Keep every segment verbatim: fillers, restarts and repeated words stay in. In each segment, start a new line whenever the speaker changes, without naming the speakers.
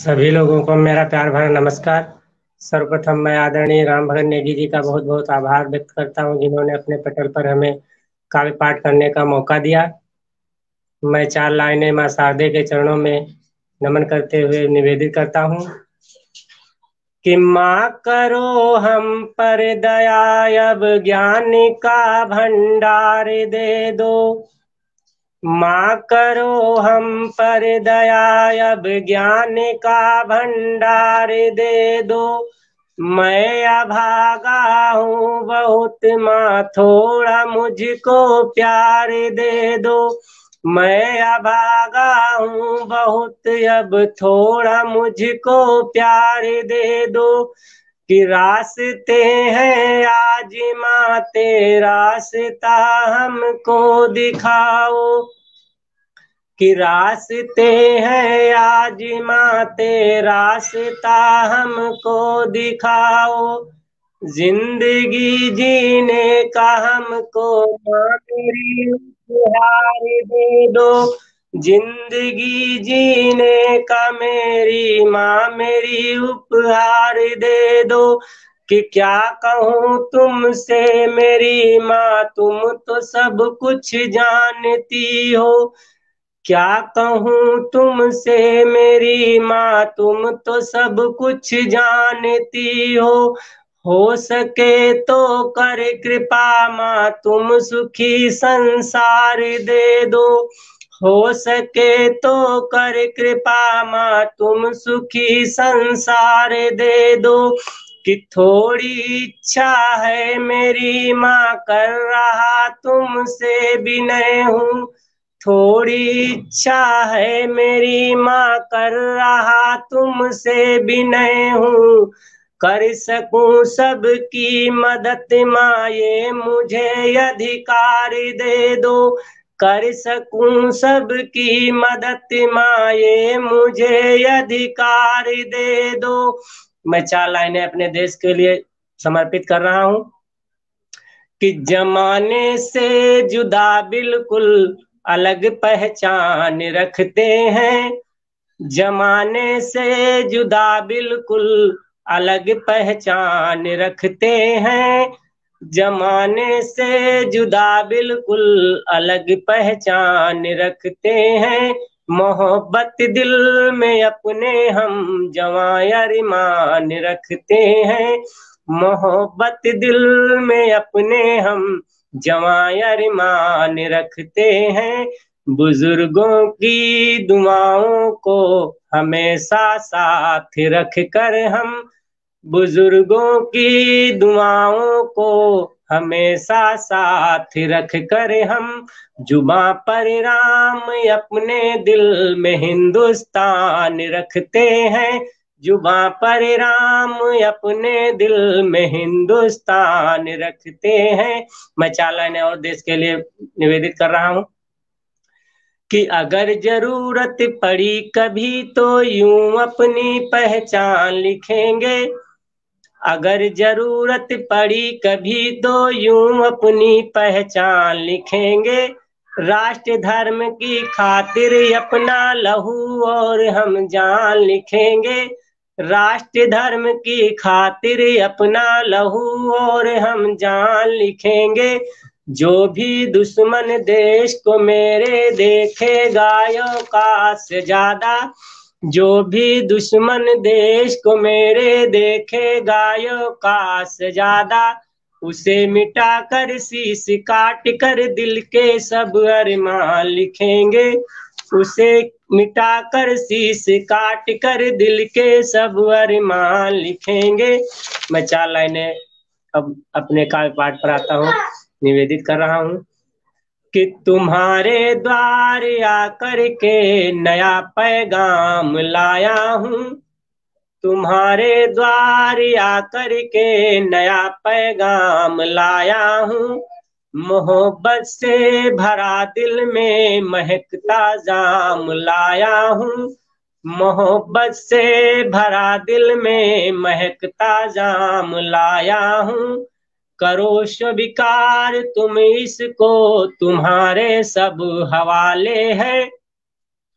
सभी लोगों को मेरा प्यार भरा नमस्कार। सर्वप्रथम मैं आदरणीय राम भगत नेगी जी का बहुत बहुत आभार व्यक्त करता हूं, जिन्होंने अपने पटल पर हमें काव्य पाठ करने का मौका दिया। मैं चार लाइनें मां शारदे के चरणों में नमन करते हुए निवेदित करता हूं कि माँ करो हम पर दया, अब ज्ञान का भंडार दे दो। माँ करो हम पर दया, अब ज्ञान का भंडार दे दो। मैं अभागा हूँ बहुत माँ, थोड़ा मुझको प्यार दे दो। मैं अभागा हूँ बहुत, अब थोड़ा मुझको प्यार दे दो। कि रास्ते हैं आज माँ तेरा रास्ता हमको दिखाओ। कि रास्ते हैं आज माँ तेरा रास्ता हमको दिखाओ। जिंदगी जीने का हमको माँ तेरी उपहार दे दो। जिंदगी जीने का मेरी माँ मेरी उपहार दे दो। कि क्या कहूँ तुमसे मेरी माँ, तुम तो सब कुछ जानती हो। क्या कहूँ तुमसे मेरी माँ, तुम तो सब कुछ जानती हो। हो सके तो कर कृपा माँ, तुम सुखी संसार दे दो। हो सके तो कर कृपा माँ, तुम सुखी संसार दे दो। कि थोड़ी इच्छा है मेरी माँ, कर रहा तुमसे विनय हूँ। थोड़ी इच्छा है मेरी माँ, कर रहा तुमसे विनय हूँ। कर सकूं सबकी मदद माँ, ये मुझे अधिकार दे दो। कर सकूं सबकी मदद माँ, ये मुझे अधिकार दे दो। मैं चार लाइनें अपने देश के लिए समर्पित कर रहा हूँ कि जमाने से जुदा बिल्कुल अलग पहचान रखते हैं। जमाने से जुदा बिल्कुल अलग पहचान रखते हैं। जमाने से जुदा बिल्कुल अलग पहचान रखते हैं। मोहब्बत दिल में अपने हम जवां अरमान रखते हैं। मोहब्बत दिल में अपने हम जवां अरमान रखते हैं। बुजुर्गों की दुआओं को हमेशा साथ रख कर हम, बुजुर्गों की दुआओं को हमेशा साथ रख कर हम, जुबां पर राम अपने दिल में हिंदुस्तान रखते हैं। जुबां पर राम अपने दिल में हिंदुस्तान रखते हैं। मैं चार लाइनें और देश के लिए निवेदित कर रहा हूँ कि अगर जरूरत पड़ी कभी तो यूं अपनी पहचान लिखेंगे। अगर जरूरत पड़ी कभी तो यूं अपनी पहचान लिखेंगे। राष्ट्र धर्म की खातिर अपना लहू और हम जान लिखेंगे। राष्ट्र धर्म की खातिर अपना लहू और हम जान लिखेंगे। जो भी दुश्मन देश को मेरे देखेगा औकात से ज्यादा, जो भी दुश्मन देश को मेरे देखेगा औकात से ज्यादा, उसे मिटा कर शीश काट कर दिल के सब अरमान लिखेंगे। उसे मिटा कर शीश काट कर दिल के सब अरमान लिखेंगे। मैं चार लाइनें अब अपने काव्य पाठ पर आता हूँ, निवेदित कर रहा हूँ कि तुम्हारे द्वार आकर के नया पैगाम लाया हूँ। तुम्हारे द्वार आकर के नया पैगाम लाया हूँ। मोहब्बत से भरा दिल में महकता जाम लाया हूँ। मोहब्बत से भरा दिल में महकता जाम लाया हूँ। करो स्वीकार तुम इसको, तुम्हारे सब हवाले है।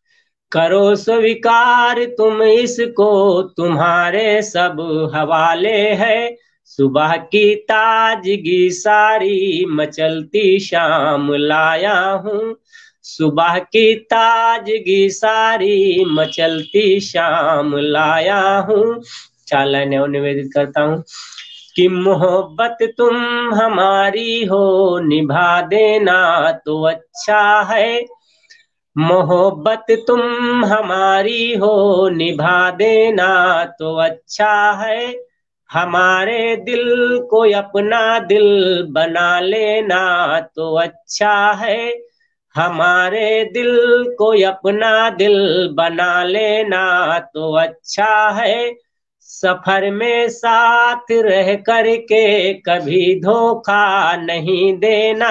करो स्वीकार तुम इसको, तुम्हारे सब हवाले है। सुबह की ताजगी सारी मचलती शाम लाया हूँ। सुबह की ताजगी सारी मचलती शाम लाया हूँ। चार लाइनें और निवेदित करता हूँ कि मोहब्बत तुम हमारी हो, निभा देना तो अच्छा है। मोहब्बत तुम हमारी हो, निभा देना तो अच्छा है। हमारे दिल को अपना दिल बना लेना तो अच्छा है। हमारे दिल को अपना दिल बना लेना तो अच्छा है। सफर में साथ रह करके कभी धोखा नहीं देना।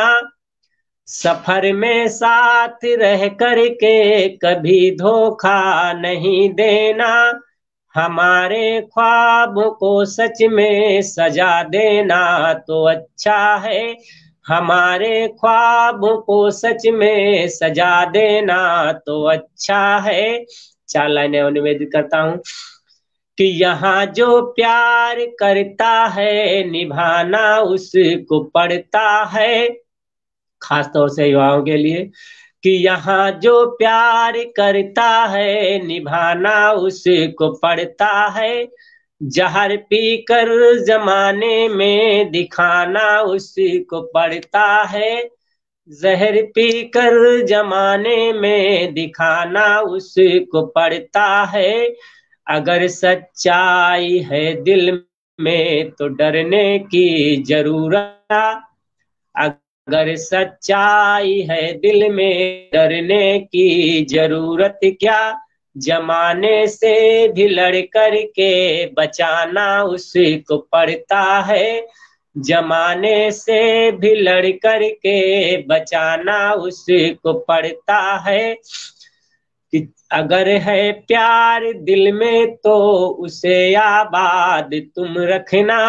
सफर में साथ रह करके कभी धोखा नहीं देना। हमारे ख्वाब को सच में सजा देना तो अच्छा है। हमारे ख्वाब को सच में सजा देना तो अच्छा है। चार लाइनें और निवेदित करता हूँ कि यहाँ जो प्यार करता है, निभाना उसको पड़ता है। खास तौर से युवाओं के लिए कि यहाँ जो प्यार करता है, निभाना उसको पड़ता है। जहर पीकर जमाने में दिखाना उसको पड़ता है। जहर पीकर जमाने में दिखाना उसको पड़ता है। अगर सच्चाई है दिल में तो डरने की जरूरत। अगर सच्चाई है दिल में डरने की जरूरत क्या। जमाने से भी लड़ कर के बचाना उसको पड़ता है। जमाने से भी लड़ कर के बचाना उसको पड़ता है। कि अगर है प्यार दिल में तो उसे आबाद तुम रखना।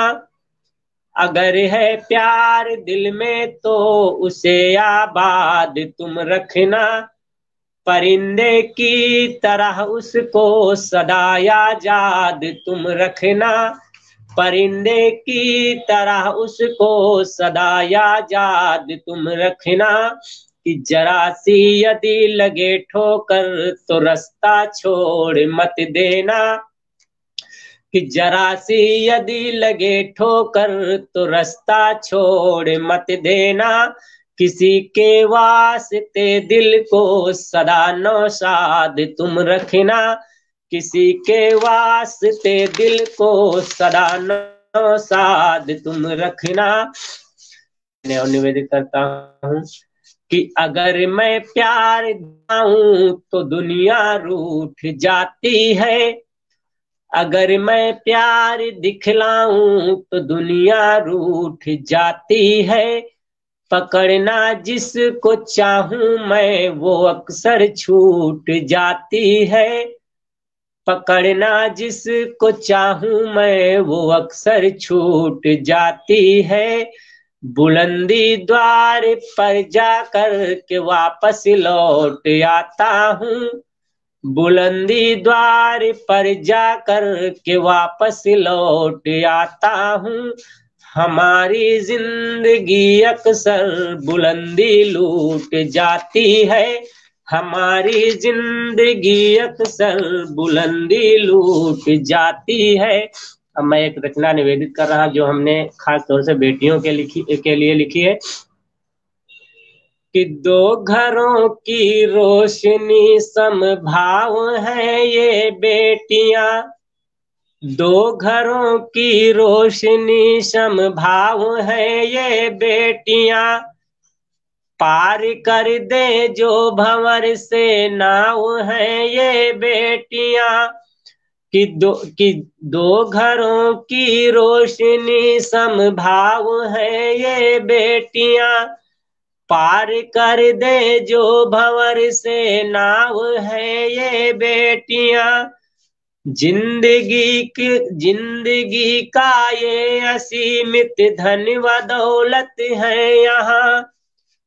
अगर है प्यार दिल में तो उसे आबाद तुम रखना। परिंदे की तरह उसको सदा आजाद तुम रखना। परिंदे की तरह उसको सदा आजाद तुम रखना। कि जरा सी यदि लगे ठोकर तो रास्ता छोड़ मत देना। कि जरा सी यदि लगे ठोकर तो रास्ता छोड़ मत देना। किसी के वास्ते दिल को सदा नौशाद तुम रखना। किसी के वास्ते दिल को सदा नौशाद तुम रखना। मैं और निवेदित करता हूँ कि अगर मैं प्यार दूं तो दुनिया रूठ जाती है। अगर मैं प्यार दिखलाऊं तो दुनिया रूठ जाती है। पकड़ना जिसको चाहूं मैं वो अक्सर छूट जाती है। पकड़ना जिसको चाहूं मैं वो अक्सर छूट जाती है। बुलंदी द्वार पर जाकर के वापस लौट आता हूँ। बुलंदी द्वार पर जाकर के वापस लौट आता हूँ। हमारी जिंदगी अक्सर बुलंदी लूट जाती है। हमारी जिंदगी अक्सर बुलंदी लूट जाती है। अब मैं एक रचना निवेदित कर रहा जो हमने खास तौर से बेटियों के लिखी के लिए लिखी है कि दो घरों की रोशनी समभाव है ये बेटियां। दो घरों की रोशनी समभाव है ये बेटियां। पार कर दे जो भंवर से नाव है ये बेटियां। कि दो कि दो घरों की रोशनी समभाव है ये बेटियां। पार कर दे जो भंवर से नाव है ये बेटियां। जिंदगी की जिंदगी का ये असीमित धन व दौलत है यहाँ।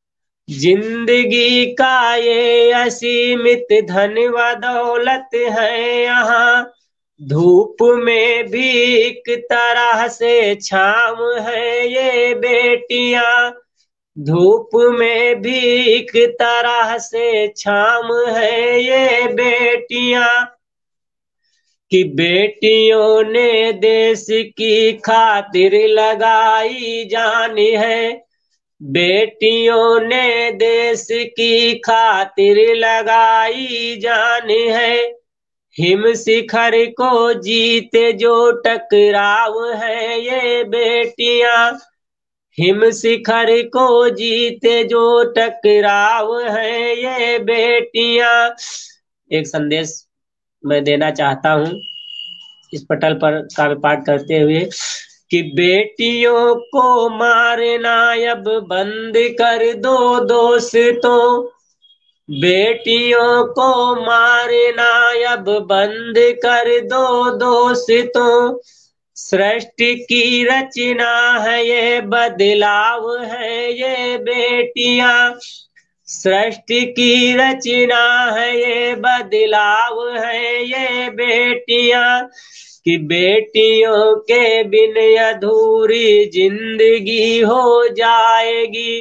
जिंदगी का ये असीमित धन व दौलत है यहाँ, धूप में भी एक तरह से छाँव है ये बेटियां, धूप में भी एक तरह से छाँव है ये बेटियां, कि बेटियों ने देश की खातिर लगाई जान है, बेटियों ने देश की खातिर लगाई जान है, हिम शिखर को जीते जो टकराव है ये बेटियां, हिम शिखर को जीते जो टकराव है ये बेटियां। एक संदेश मैं देना चाहता हूँ इस पटल पर काव्य पाठ करते हुए, कि बेटियों को मारना अब बंद कर दो दोस्तों, बेटियों को मारना अब बंद कर दो दोस्तों, सृष्टि की रचना है ये बदलाव है ये बेटियां, सृष्टि की रचना है ये बदलाव है ये बेटियां, कि बेटियों के बिन अधूरी जिंदगी हो जाएगी,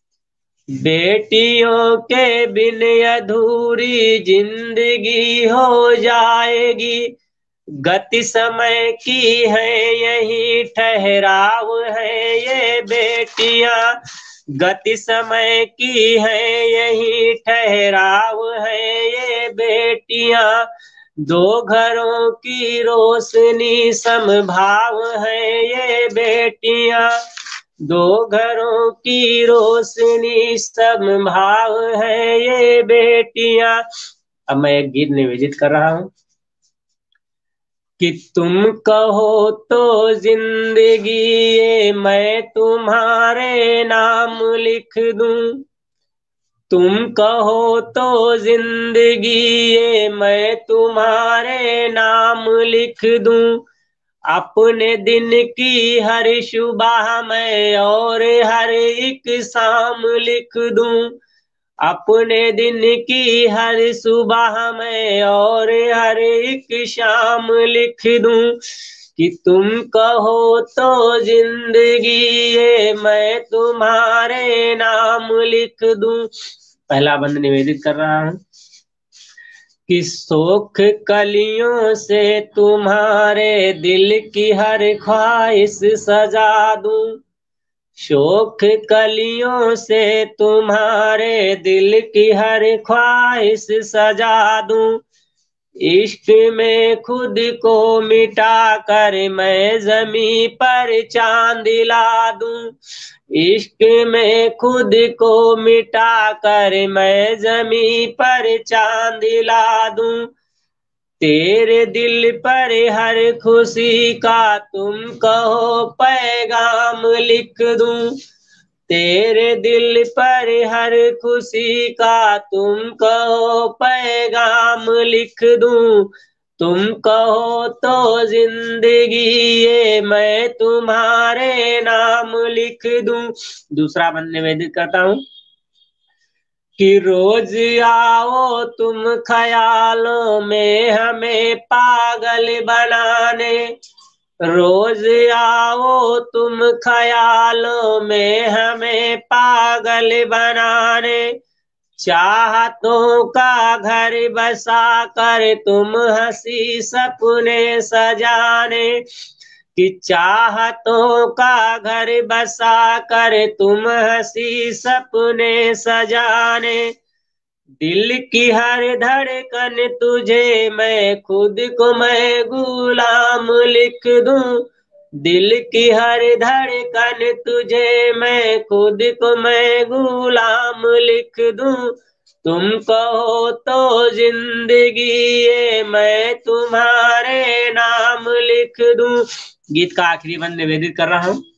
बेटियों के बिन अधूरी जिंदगी हो जाएगी, गति समय की है यही ठहराव है ये बेटियां, गति समय की है यही ठहराव है ये बेटियां, दो घरों की रोशनी समभाव है ये बेटियां, दो घरों की रोशनी समभाव है ये बेटियां। अब मैं एक गीत निवेदित कर रहा हूँ, कि तुम कहो तो जिंदगी ये मैं तुम्हारे नाम लिख दूं, तुम कहो तो जिंदगी ये मैं तुम्हारे नाम लिख दूं, अपने दिन की हर सुबह मैं और हर एक शाम लिख दूं, अपने दिन की हर सुबह में और हर एक शाम लिख दूं, कि तुम कहो तो जिंदगी ये मैं तुम्हारे नाम लिख दूं। पहला बंद निवेदित कर रहा हूं, कि शोक कलियों से तुम्हारे दिल की हर ख्वाहिश सजा दूं, शोक कलियों से तुम्हारे दिल की हर ख्वाहिश सजा दूं, इश्क में खुद को मिटा कर मैं जमी पर चांद ला दूं, इश्क में खुद को मिटा कर मैं जमी पर चांद ला दूं, तेरे दिल पर हर खुशी का तुम कहो पैगाम लिख दूं, तेरे दिल पर हर खुशी का तुम कहो पैगाम लिख दूं, तुम कहो तो जिंदगी ये मैं तुम्हारे नाम लिख दूं। दूसरा बंद निवेदित करता हूं, कि रोज आओ तुम ख्यालों में हमें पागल बनाने, रोज आओ तुम ख्यालों में हमें पागल बनाने, चाहतों का घर बसा कर तुम हंसी सपने सजाने, कि चाहतों का घर बसा कर तुम हंसी सपने सजाने, दिल की हर धड़कन तुझे मैं खुद को मैं गुलाम लिख दूं, दिल की हर धड़कन तुझे मैं खुद को मैं गुलाम लिख दूं, तुम कहो तो जिंदगी ये मैं तुम्हारे नाम लिख दूं। गीत का आखिरी बंद निवेदित कर रहा हूं,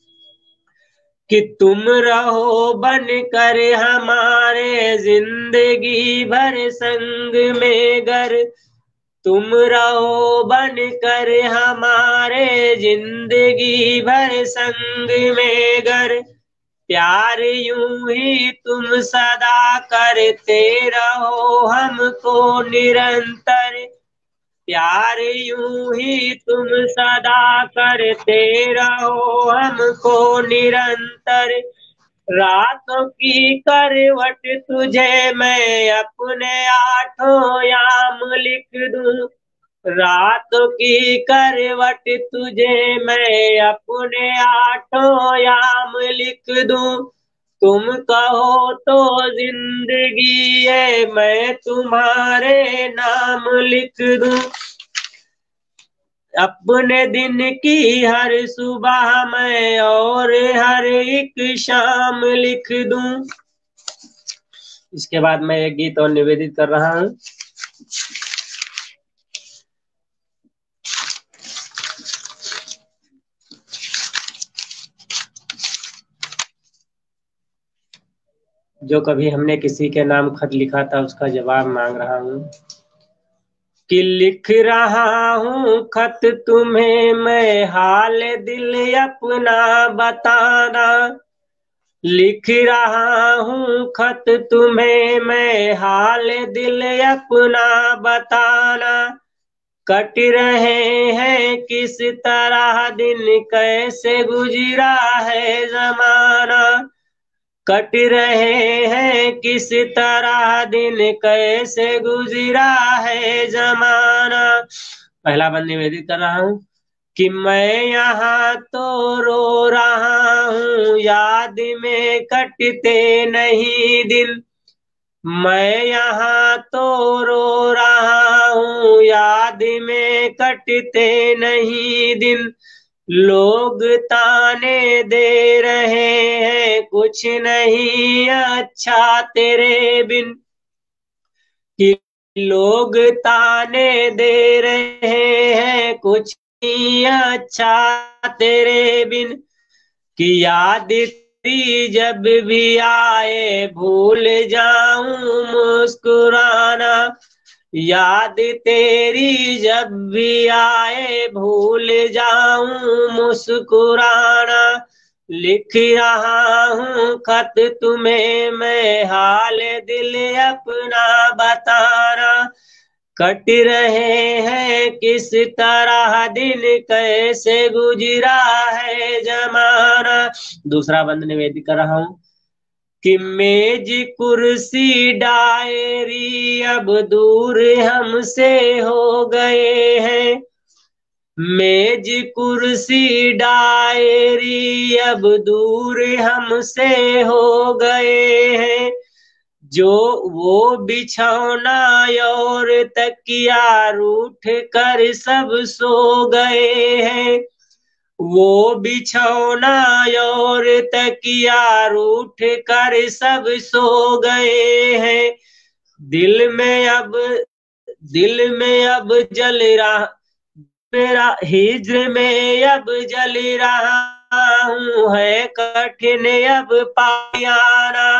कि तुम रहो बन कर हमारे जिंदगी भर संग में गर, तुम रहो बन कर हमारे जिंदगी भर संग में गर, प्यार यूं ही तुम सदा करते रहो हमको निरंतर, प्यार यूं ही तुम सदा करते रहो हमको निरंतर। रातों की करवट तुझे मैं अपने आठों याम लिख दूं, रातों की करवट तुझे मैं अपने आठों याम लिख दूं। तुम कहो तो जिंदगी है मैं तुम्हारे नाम लिख दूं, अपने दिन की हर सुबह मैं और हर एक शाम लिख दूं। इसके बाद मैं एक गीत और निवेदित कर रहा हूं। जो कभी हमने किसी के नाम खत लिखा था उसका जवाब मांग रहा हूं कि लिख रहा हूं खत तुम्हें मैं हाल दिल अपना बताना, लिख रहा हूं खत तुम्हें मैं हाल दिल अपना बताना। कट रहे हैं किस तरह दिन कैसे गुजरा है जमाना, कट रहे हैं किस तरह दिन कैसे गुजरा है जमाना। पहला बंद निवेदित कर रहा हूं कि मैं यहाँ तो रो रहा हूँ याद में कटते नहीं दिन, मैं यहाँ तो रो रहा हूँ याद में कटते नहीं दिन। लोग ताने दे रहे हैं कुछ नहीं अच्छा तेरे बिन, कि लोग ताने दे रहे हैं कुछ नहीं अच्छा तेरे बिन। कि याद तेरी जब भी आए भूल जाऊं मुस्कुराना, याद तेरी जब भी आए भूल जाऊं मुस्कुराना। लिख रहा हूं खत तुम्हें मैं हाल दिल अपना बताना, कट रहे हैं किस तरह दिन कैसे गुजरा है जमाना। दूसरा बंद निवेदित कर रहा हूं कि मेज कुर्सी डायरी अब दूर हमसे हो गए हैं, मेज कुर्सी डायरी अब दूर हमसे हो गए हैं। जो वो बिछौना और तकिया रूठ कर सब सो गए हैं, वो बिछौना और तकिया रूठ कर सब सो गए हैं। दिल में अब दिल में अब जल रहा मेरा हिज्र में अब जल रहा हूँ है कठिन अब पायाना,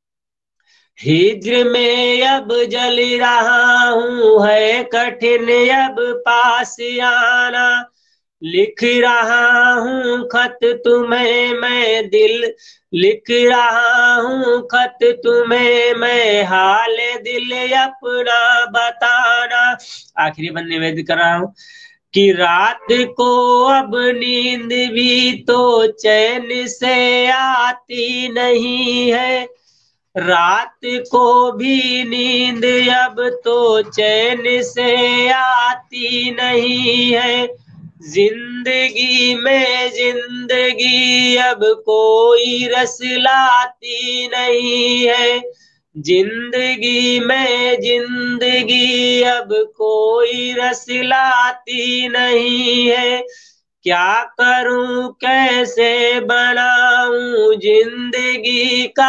हिज्र में अब जल रहा हूँ है कठिन अब पास आना। लिख रहा हूँ खत तुम्हें मैं दिल, लिख रहा हूँ खत तुम्हें मैं हाल दिल अपना बताना। आखिरी बंद निवेदित कर रहा हूँ कि रात को अब नींद भी तो चैन से आती नहीं है, रात को भी नींद अब तो चैन से आती नहीं है। जिंदगी में जिंदगी अब कोई रस लाती नहीं है, जिंदगी में जिंदगी अब कोई रस लाती नहीं है। क्या करूं कैसे बनाऊं जिंदगी का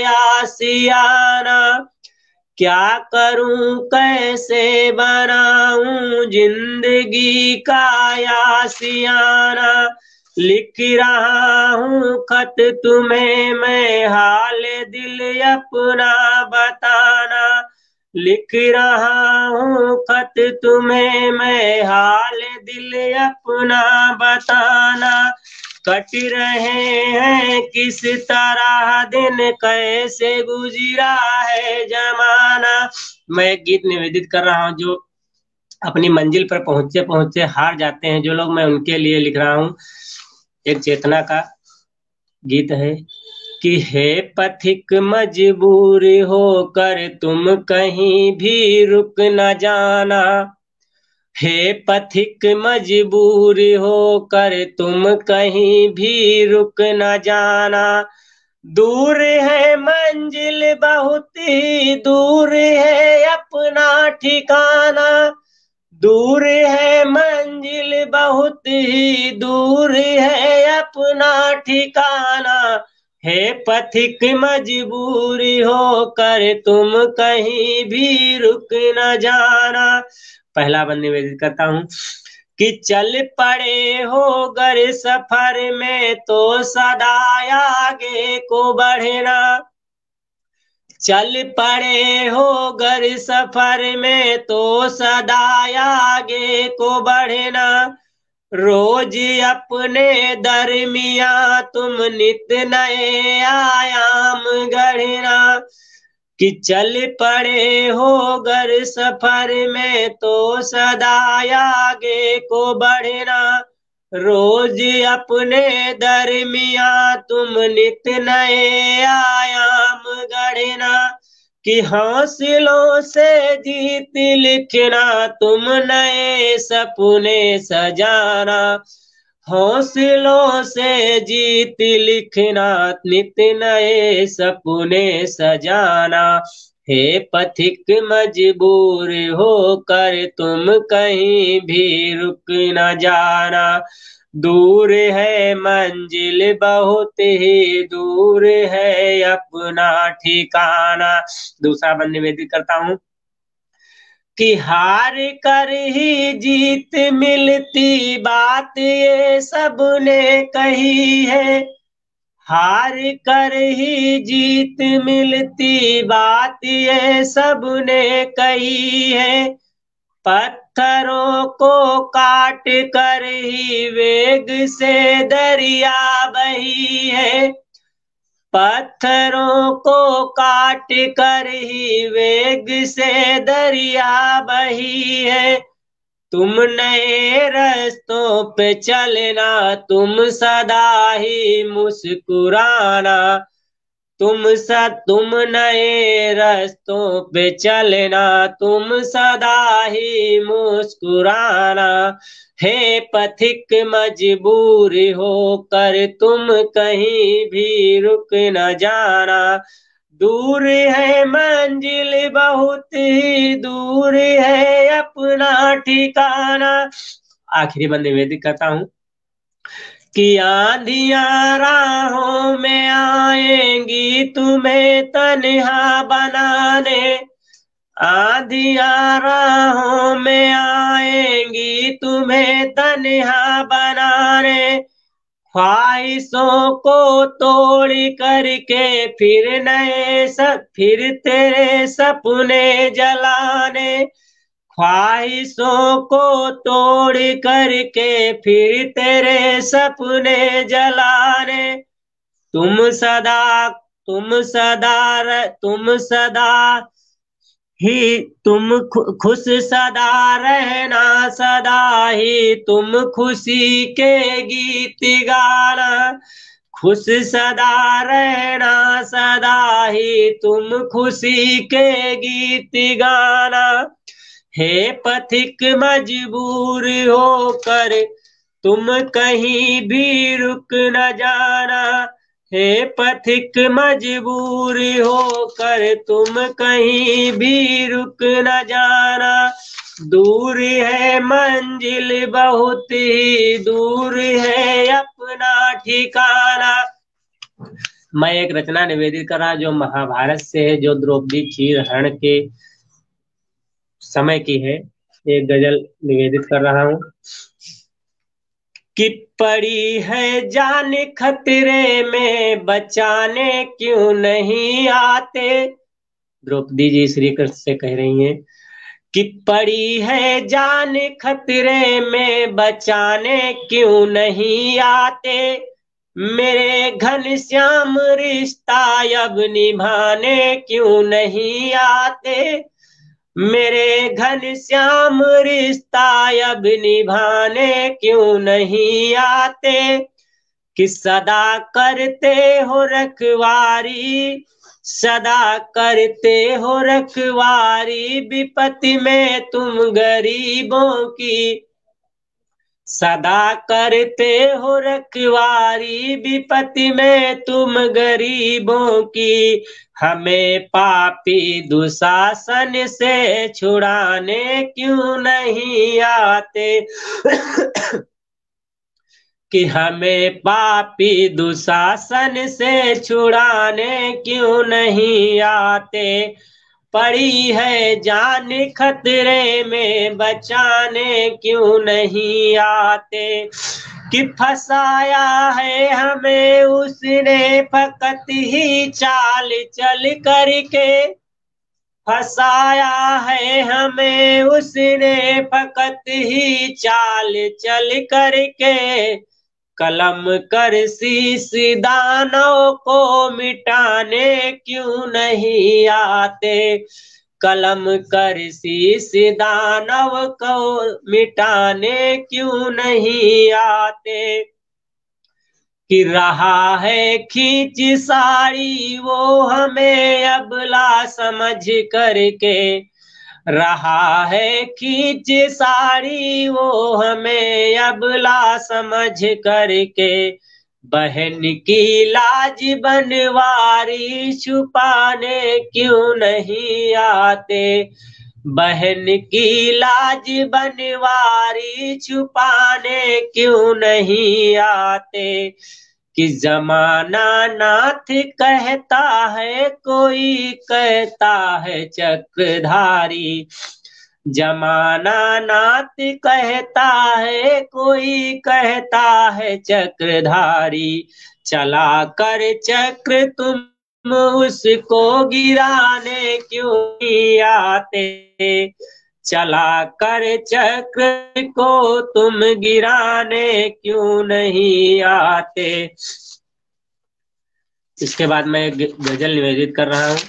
आशियाना, क्या करूं कैसे बनाऊं जिंदगी का आशियाना। लिख रहा हूँ खत तुम्हें मैं हाल दिल अपना बताना, लिख रहा हूँ खत तुम्हें मैं हाल दिल अपना बताना। कट रहे हैं किस तरह दिन, कैसे गुजरा है जमाना। मैं एक गीत निवेदित कर रहा हूँ जो अपनी मंजिल पर पहुंचते पहुंचते हार जाते हैं जो लोग, मैं उनके लिए लिख रहा हूँ। एक चेतना का गीत है कि हे पथिक मजबूर होकर तुम कहीं भी रुक न जाना, हे पथिक मजबूर होकर तुम कहीं भी रुक न जाना। दूर है मंजिल बहुत ही दूर है अपना ठिकाना, दूर है मंजिल बहुत ही दूर है अपना ठिकाना। हे पथिक मजबूर होकर तुम कहीं भी रुक न जाना। पहला बंद निवेदित करता हूँ कि चल पड़े हो गर सफर में तो सदा आगे को बढ़ना, चल पड़े हो गर सफर में तो सदा आगे को बढ़ना। रोज अपने दरमिया तुम नित नए आयाम गढ़ना, कि चल पड़े हो गर सफर में तो सदा आगे को बढ़ना। रोज अपने दरमिया तुम नित नए आयाम गढ़ना, कि हौसलों से जीत लिखना तुम नए सपने सजाना, हौसलों से जीत लिखना नित नए सपने सजाना। हे पथिक मजबूर होकर तुम कहीं भी रुक न जाना, दूर है मंजिल बहुत ही दूर है अपना ठिकाना। दूसरा बंद निवेदित करता हूँ कि हार कर ही जीत मिलती बात ये सबने कही है, हार कर ही जीत मिलती बात ये सबने कही है। पत्थरों को काट कर ही वेग से दरिया बही है, पत्थरों को काट कर ही वेग से दरिया बही है। तुम नए रास्तों पे चलना तुम सदा ही मुस्कुराना, तुम सा तुम नए रास्तों पे चलना तुम सदा ही मुस्कुराना। हे पथिक मजबूर होकर तुम कहीं भी रुक न जाना, दूर है मंजिल बहुत ही दूर है अपना ठिकाना। आखिरी बंद निवेदित करता हूँ कि आंधियां राहों में आएंगी तुम्हें तन्हा बनाने, आंधियां राहों में आएंगी तुम्हें तन्हा बनाने। ख्वाहिशों को तोड़ करके फिर नए सब फिर तेरे सपने जलाने, ख्वाहिशों को तोड़ करके फिर तेरे सपने जलाने। तुम सदा तुम सदा तुम सदा ही तुम खुश सदा रहना, सदा ही तुम खुशी के गीत गाना, खुश सदा रहना सदा ही तुम खुशी के गीत गाना। हे पथिक मजबूर होकर तुम कहीं भी रुक न जाना, हे पथिक मजबूर होकर तुम कहीं भी रुक न जाना, दूर है मंजिल बहुत ही दूर है अपना ठिकाना। मैं एक रचना निवेदित कर रहा जो महाभारत से है, जो द्रौपदी चीरहरण के समय की है। एक गजल निवेदित कर रहा हूँ कि पड़ी है जान खतरे में बचाने क्यों नहीं आते। द्रौपदी जी श्री कृष्ण से कह रही हैं कि पड़ी है जान खतरे में बचाने क्यों नहीं आते, मेरे घनश्याम रिश्ता अब निभाने क्यों नहीं आते, मेरे घनश्याम रिश्ता अब निभाने क्यों नहीं आते, कि सदा करते हो रखवारी, सदा करते हो रखवारी, विपत्ति में तुम गरीबों की, सदा करते हो रखवारी, विपत्ति में तुम गरीबों की, हमें पापी दुशासन से छुड़ाने क्यों नहीं आते, कि हमें पापी दुशासन से छुड़ाने क्यों नहीं आते, पड़ी है जान खतरे में बचाने क्यों नहीं आते, कि फंसाया है हमें उसने फकत ही चाल चल करके, फंसाया है हमें उसने फकत ही चाल चल करके, कलम कर शीश दानव को मिटाने क्यों नहीं आते, कलम कर शीश दानव को मिटाने क्यों नहीं आते, कि रहा है खींच साड़ी वो हमें अबला समझ करके, रहा है खींच साड़ी वो हमें अबला समझ करके, बहन की लाज बनवारी छुपाने क्यों नहीं आते, बहन की लाज बनवारी छुपाने क्यों नहीं आते, कि जमाना नाथ कहता है कोई कहता है चक्रधारी, जमाना नाथ कहता है कोई कहता है चक्रधारी, चला कर चक्र तुम उसको गिराने क्यों नहीं आते, चला कर चक्र को तुम गिराने क्यों नहीं आते। इसके बाद मैं गजल निवेदित कर रहा हूं।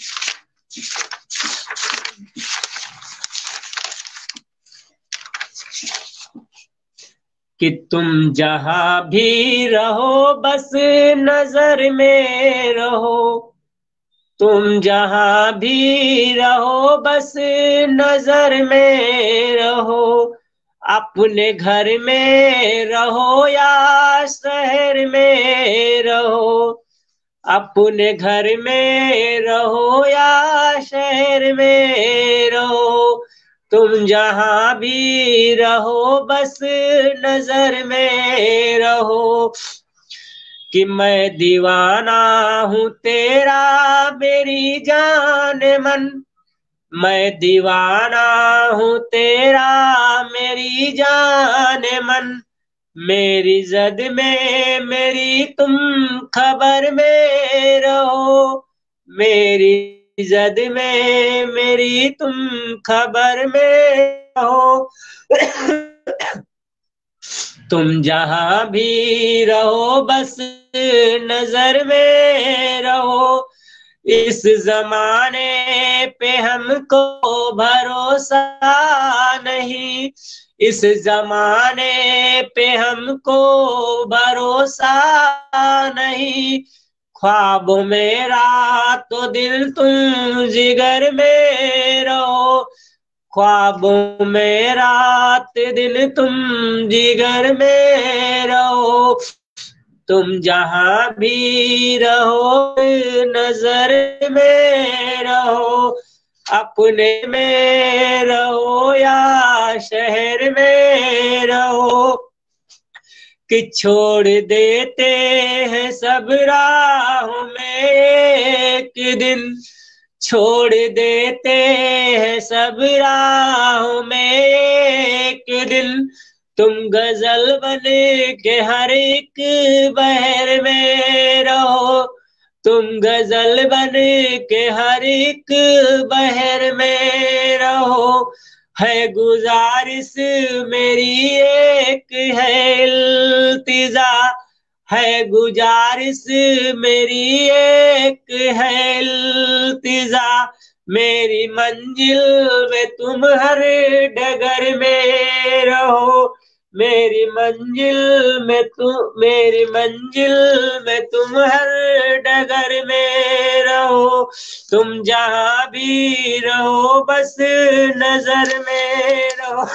कि तुम जहां भी रहो बस नजर में रहो, तुम जहां भी रहो बस नजर में रहो, अपने घर में रहो या शहर में रहो, अपने घर में रहो या शहर में रहो, तुम जहां भी रहो बस नजर में रहो, कि मैं दीवाना हूँ तेरा मेरी जान मन, मैं दीवाना हूँ तेरा मेरी जान मन, मेरी जद में मेरी तुम खबर में रहो, मेरी जद में मेरी तुम खबर में रहो, तुम जहां भी रहो बस नजर में रहो, इस जमाने पे हमको भरोसा नहीं, इस जमाने पे हमको भरोसा नहीं, ख्वाबों में रातों दिल तुम जिगर में रहो, ख्वाबों में रात दिन तुम जिगर में रहो, तुम जहां भी रहो नजर में रहो, अपने में रहो या शहर में रहो, कि छोड़ देते हैं सब राहों में एक दिन, छोड़ देते हैं सब राहों में एक दिन, तुम गजल बन के हर एक बहर में रहो, तुम गजल बन के हर एक बहर में रहो, है गुजारिश मेरी एक है इल्तिजा, है गुजारिश मेरी एक है इल्तिजा, मेरी मंजिल में तुम हर डगर में रहो, मेरी मंजिल में तुम मेरी मंजिल में तुम हर डगर में रहो, तुम जहां भी रहो बस नजर में रहो।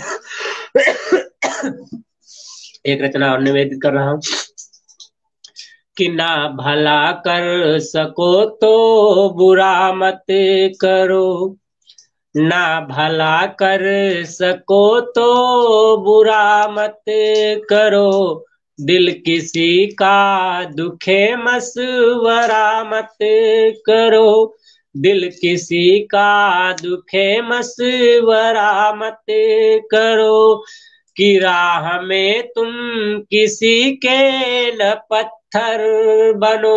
एक रचना और निवेदित कर रहा हूं कि ना भला कर सको तो बुरा मत करो, ना भला कर सको तो बुरा मत करो, दिल किसी का दुखे मशवरा मत करो, दिल किसी का दुखे मशवरा मत करो, कि राह में तुम किसी के न पत्थर बनो,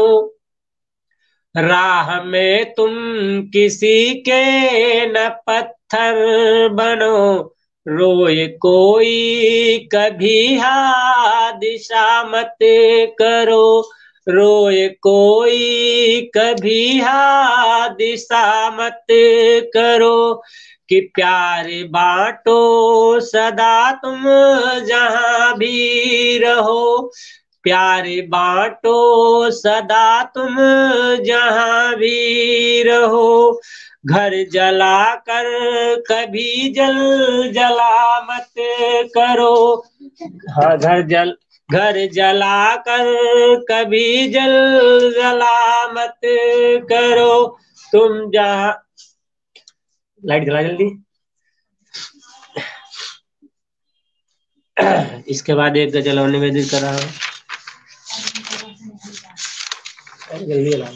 राह में तुम किसी के न पत्थर बनो, रोए कोई कभी हादिसा मत करो, रोए कोई कभी हादिसा मत करो, कि प्यार बांटो सदा तुम जहां भी रहो, प्यार बांटो सदा तुम जहां भी रहो, घर जला कर कभी जल जला मत करो, हाँ घर जल घर जला कर कभी जल जला मत करो, तुम जहां, लाइट जला जल्दी। इसके बाद एक गजल और निवेदित कर रहा हूँ, जल्दी जला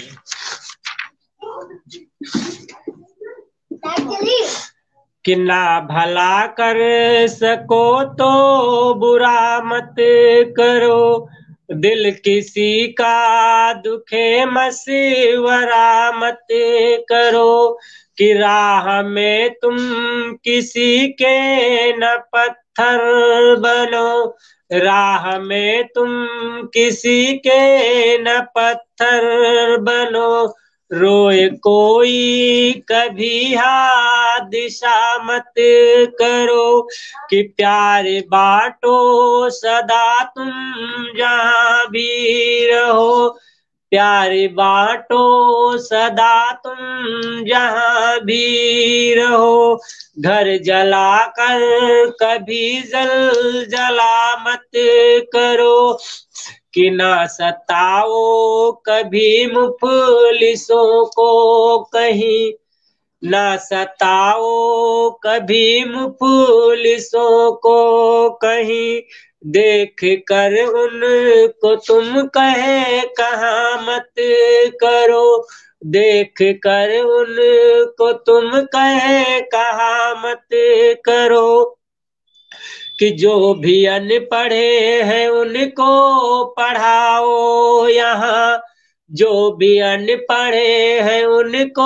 कि ना भला कर सको तो बुरा मत करो, दिल किसी का दुखे मशवरा मत करो, कि राह में तुम किसी के न पत्थर बनो, राह में तुम किसी के न पत्थर बनो, रोए कोई कभी हादिसा मत करो, कि प्यार बांटो सदा तुम जहां भी रहो, प्यार बांटो सदा तुम जहां भी रहो, घर जला कर कभी जल जला मत करो, कि ना सताओ कभी मुफलिसों को कहीं, ना सताओ कभी मुफलिसों को कहीं, देख कर उनको तुम कहे कहाँ मत करो, देख कर उनको तुम कहे कहाँ मत करो, कि जो भी अनपढ़े हैं उनको पढ़ाओ यहाँ, जो भी अनपढ़े हैं उनको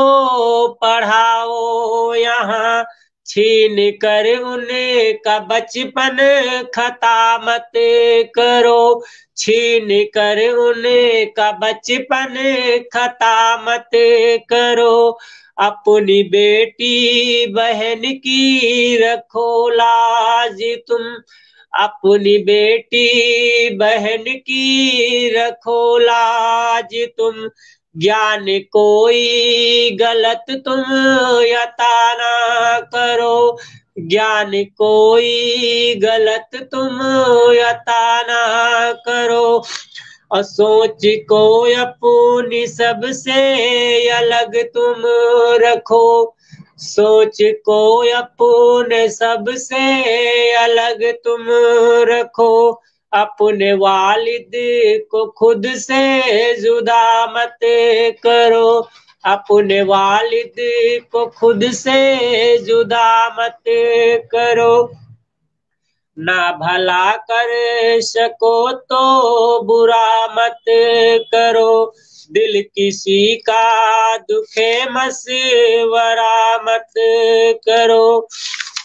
पढ़ाओ यहाँ, छीन कर उनका बचपन खता मत करो, छीन कर उनका बचपन खता मत करो, अपनी बेटी बहन की रखो लाज तुम, अपनी बेटी बहन की रखो लाज तुम, ज्ञान कोई गलत तुम यता ना करो, ज्ञान कोई गलत तुम यता ना करो, और सोच को अपनी सबसे अलग तुम रखो, सोच को अपने सबसे अलग तुम रखो, अपने वालिद को खुद से जुदा मत करो, अपने वालिद को खुद से जुदा मत करो, ना भला कर सको तो बुरा मत करो, दिल किसी का दुखे मशवरा मत करो।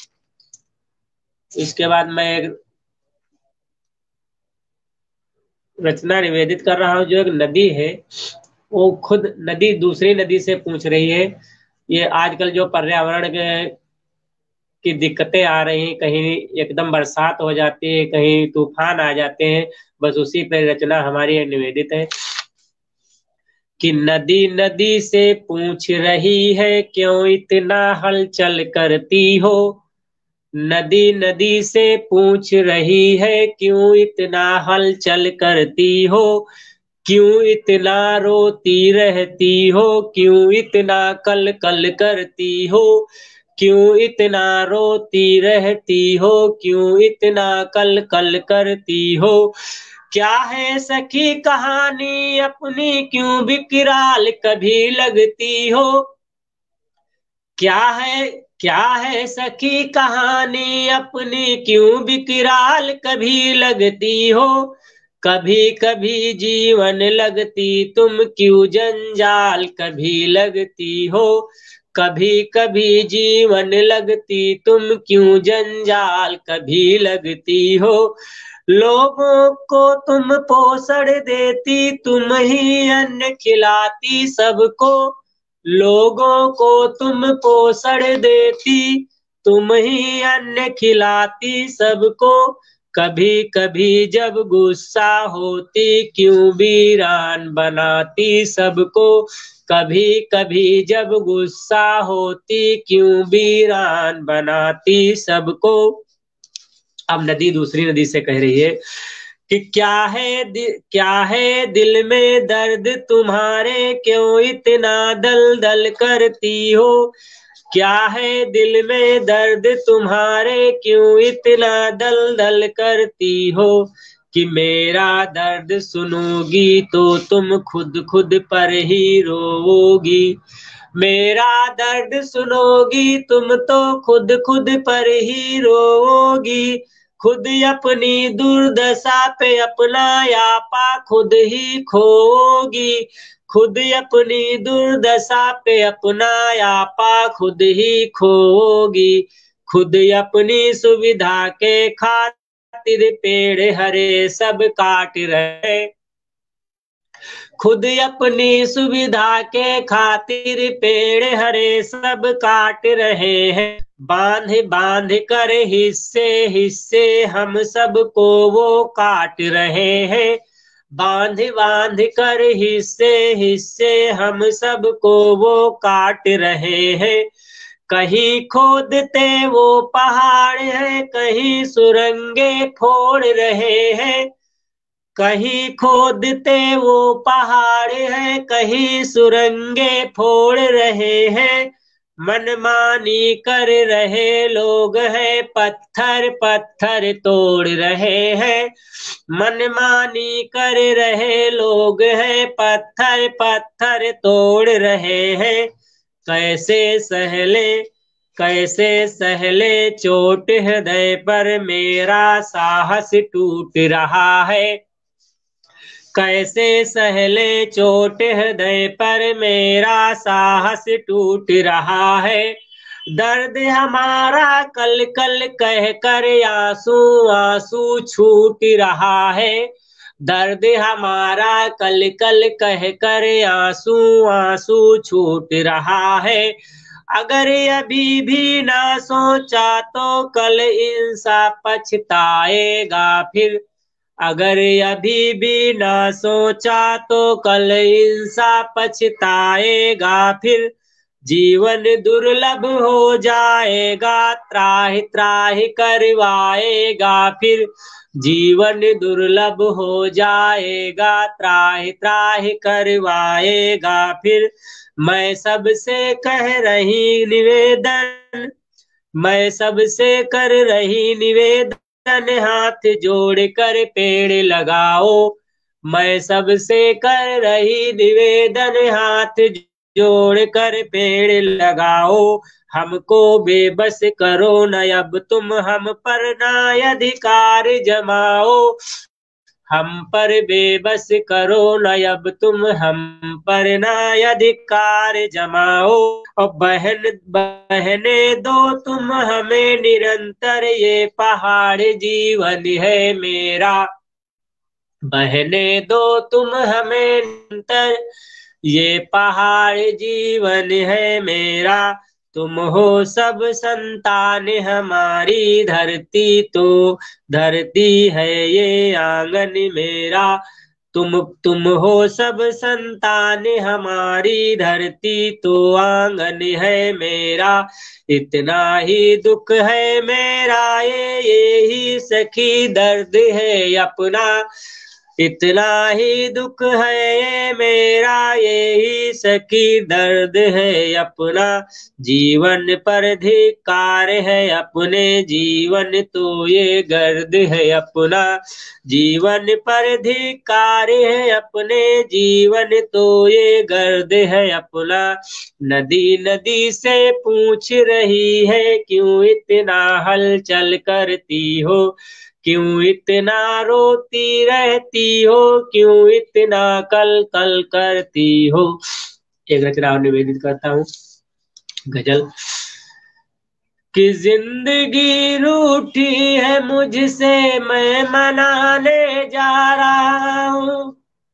इसके बाद मैं रचना निवेदित कर रहा हूँ। जो एक नदी है वो खुद नदी दूसरी नदी से पूछ रही है। ये आजकल जो पर्यावरण के की दिक्कतें आ रही हैं, कहीं एकदम बरसात हो जाती है, कहीं तूफान आ जाते हैं, बस उसी पर रचना हमारी निवेदित है कि नदी नदी से पूछ रही है क्यों इतना हलचल करती हो। नदी नदी से पूछ रही है क्यों इतना हलचल करती हो। क्यों इतना रोती रहती हो, क्यों इतना कल कल करती हो। क्यों इतना रोती रहती हो, क्यों इतना कल कल करती हो। क्या है सखी कहानी अपनी, क्यों विकराल कभी लगती हो। क्या है क्या है सखी कहानी अपनी, क्यों विकराल कभी लगती हो। कभी कभी जीवन लगती तुम, क्यों जंजाल कभी लगती हो। कभी कभी जीवन लगती तुम, क्यों जंजाल कभी लगती हो। लोगों को तुम पोषण देती, तुम ही अन्न खिलाती सबको। लोगों को तुम पोषण देती, तुम ही अन्न खिलाती सबको। कभी कभी जब गुस्सा होती, क्यों वीरान बनाती सबको। कभी कभी जब गुस्सा होती, क्यों वीरान बनाती सबको। अब नदी दूसरी नदी से कह रही है कि क्या है क्या है दिल में दर्द तुम्हारे, क्यों इतना दल दल करती हो। क्या है दिल में दर्द तुम्हारे, क्यों इतना दल दल करती हो। कि मेरा दर्द सुनोगी तो तुम खुद खुद पर ही रोओगी। मेरा दर्द सुनोगी तुम तो खुद खुद पर ही रोओगी। खुद अपनी दुर्दशा पे अपना यापा खुद ही खोओगी। खुद अपनी दुर्दशा पे अपना यापा खुद ही खोओगी। खुद अपनी सुविधा के खातिर पेड़ हरे सब काट रहे। खुद अपनी सुविधा के खातिर पेड़ हरे सब काट रहे हैं। बांध बांध कर हिस्से हिस्से हम सबको वो काट रहे हैं। बांध बांध कर हिस्से हिस्से हम सबको वो काट रहे हैं। कहीं खोदते वो पहाड़ है, कहीं सुरंगे फोड़ रहे हैं। कहीं खोदते वो पहाड़ है, कहीं सुरंगे फोड़ रहे हैं। मनमानी कर रहे लोग हैं, पत्थर पत्थर तोड़ रहे हैं। मनमानी कर रहे लोग हैं, पत्थर पत्थर तोड़ रहे हैं। कैसे सहले कैसे सहले चोट हृदय पर, मेरा साहस टूट रहा है। कैसे सहले चोट हृदय पर, मेरा साहस टूट रहा है। दर्द हमारा कल कल कह कर आंसू आंसू छूट रहा है। दर्द हमारा कल कल कह कर आंसू आंसू छूट रहा है। अगर अभी भी ना सोचा तो कल इंसान पछताएगा फिर। अगर अभी भी ना सोचा तो कल इंसान पछताएगा फिर। जीवन दुर्लभ हो जाएगा, त्राहि त्राहि करवाएगा फिर। जीवन दुर्लभ हो जाएगा, त्राहि त्राहि करवाएगा फिर। मैं सबसे कह रही निवेदन मैं सबसे कर रही निवेदन, हाथ जोड़ कर पेड़ लगाओ। मैं सबसे कर रही निवेदन, हाथ जोड़ कर पेड़ लगाओ। हमको बेबस करो न अब तुम, हम पर ना अधिकार जमाओ। हम पर बेबस करो न अब तुम, हम पर ना अधिकार जमाओ। और बहन बहने दो तुम हमें निरंतर, ये पहाड़ जीवन है मेरा। बहने दो तुम हमें निरंतर, ये पहाड़ जीवन है मेरा। तुम हो सब संतान हमारी, धरती तो धरती है ये आंगन मेरा। तुम तुम हो सब संतान हमारी, धरती तो आंगन है मेरा। इतना ही दुख है मेरा ये ये ही सखी दर्द है अपना। इतना ही दुख है ये मेरा, यही सखी दर्द है अपना। जीवन पर धिक्कार है अपने, जीवन तो ये गर्द है अपना। जीवन पर धिक्कार है अपने, जीवन तो ये गर्द है अपना। नदी नदी से पूछ रही है, क्यों इतना हलचल करती हो। क्यों इतना रोती रहती हो, क्यों इतना कल कल करती हो। एक रचना और निवेदित करता हूँ, गजल। कि जिंदगी रूठी है मुझसे, मैं मनाने जा रहा हूँ।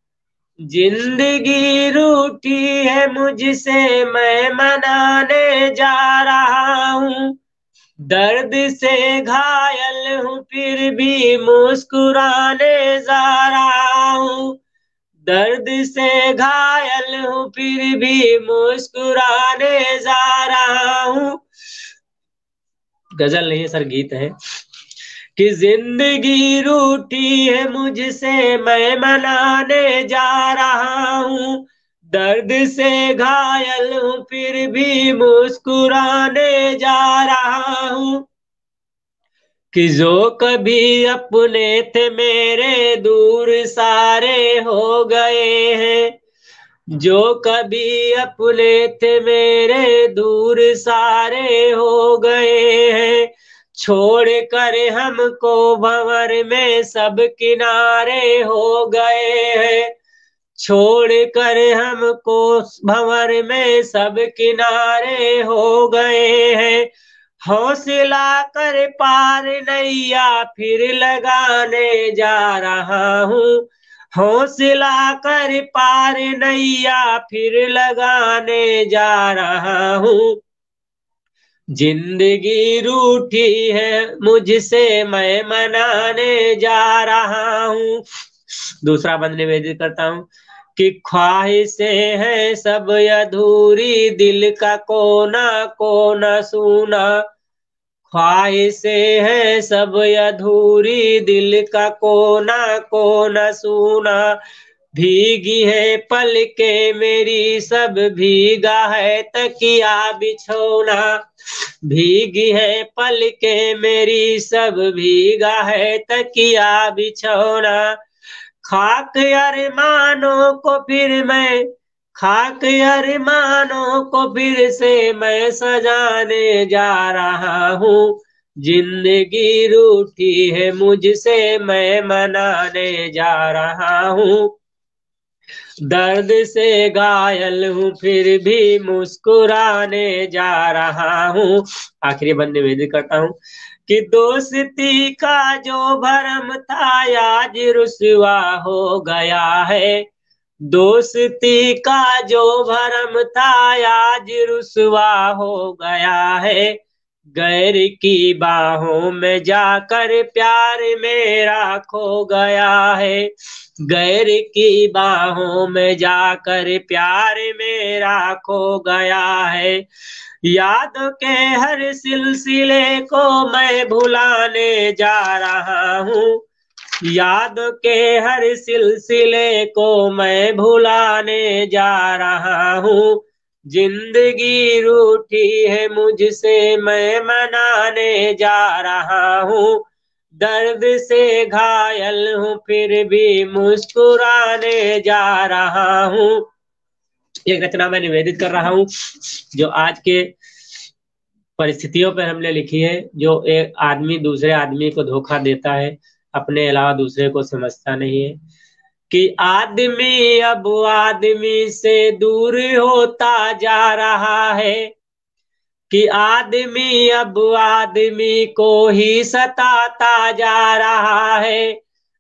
जिंदगी रूठी है मुझसे, मैं मनाने जा रहा हूँ। दर्द से घायल हूँ फिर भी मुस्कुराने जा रहा हूँ। दर्द से घायल हूँ फिर भी मुस्कुराने जा रहा हूँ। गजल नहीं है सर, गीत है। कि जिंदगी रूठी है मुझसे, मैं मनाने जा रहा हूँ। दर्द से घायल हूँ फिर भी मुस्कुराने जा रहा हूँ। कि जो कभी अपने थे मेरे, दूर सारे हो गए हैं। जो कभी अपने थे मेरे, दूर सारे हो गए हैं। छोड़ कर हमको भंवर में सब किनारे हो गए हैं। छोड़ कर हमको भंवर में सब किनारे हो गए हैं। हौसला कर पार नैया फिर लगाने जा रहा हूँ। हौसला कर पार नैया फिर लगाने जा रहा हूँ। जिंदगी रूठी है मुझसे, मैं मनाने जा रहा हूँ। दूसरा बंद निवेदित करता हूँ कि ख्वाहिशें हैं सब अधूरी, दिल का कोना कोना सूना। ख्वाहिशें हैं सब अधूरी, दिल का कोना कोना सूना। भीगी है पलके मेरी सब, भीगा है तकिया बिछोना। भीगी है पलके मेरी सब, भीगा है तकिया बिछोना। खाक अरमानों को फिर मैं, खाक अरमानों को फिर से मैं सजाने जा रहा हूँ। जिंदगी रूठी है मुझसे, मैं मनाने जा रहा हूँ। दर्द से घायल हूँ फिर भी मुस्कुराने जा रहा हूँ। आखिरी बंद निवेदित करता हूँ कि दोस्ती का जो भरम था आज रुसवा हो गया है। दोस्ती का जो भरम था आज रुसवा हो गया है। गैर की बाहों में जाकर प्यार मेरा खो गया है। गैर की बाहों में जाकर प्यार मेरा खो गया है। यादों के हर सिलसिले को मैं भुलाने जा रहा हूँ। यादों के हर सिलसिले को मैं भुलाने जा रहा हूँ। जिंदगी रूठी है मुझसे, मैं मनाने जा रहा हूँ। दर्द से घायल हूँ फिर भी मुस्कुराने जा रहा हूँ। एक रचना मैं निवेदित कर रहा हूँ जो आज के परिस्थितियों पर हमने लिखी है। जो एक आदमी दूसरे आदमी को धोखा देता है, अपने अलावा दूसरे को समझता नहीं है। कि आदमी अब आदमी से दूर होता जा रहा है। कि आदमी अब आदमी को ही सताता जा रहा है।